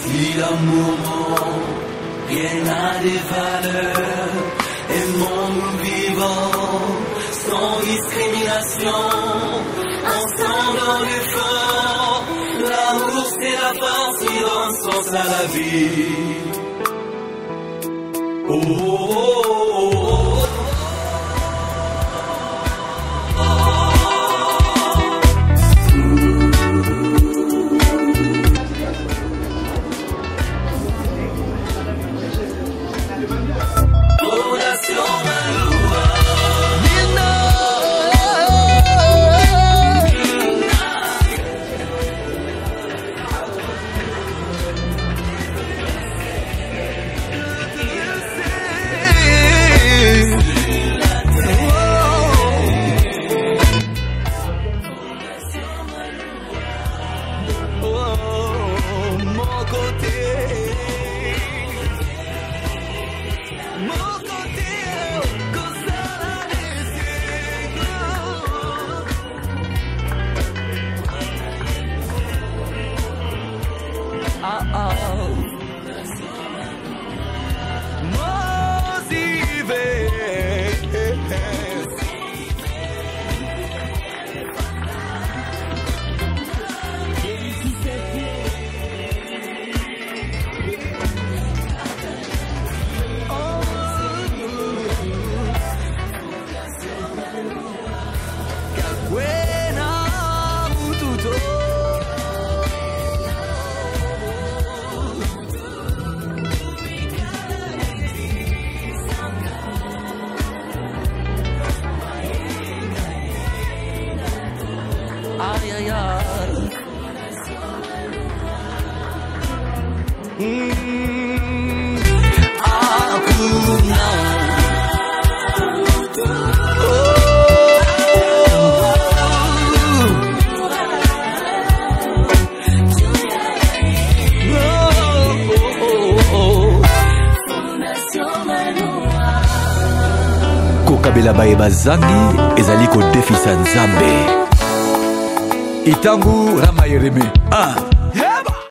Si l'amour, rien n'a des valeurs, aimons-nous vivants, sans discrimination, ensemble dans l'effort. L'amour c'est la force qui donne sens à la vie. Oh, oh, oh, oh, oh. Kokabela baye bazangi ezali ko defisa Nzambe. Itangu Rama Yereme.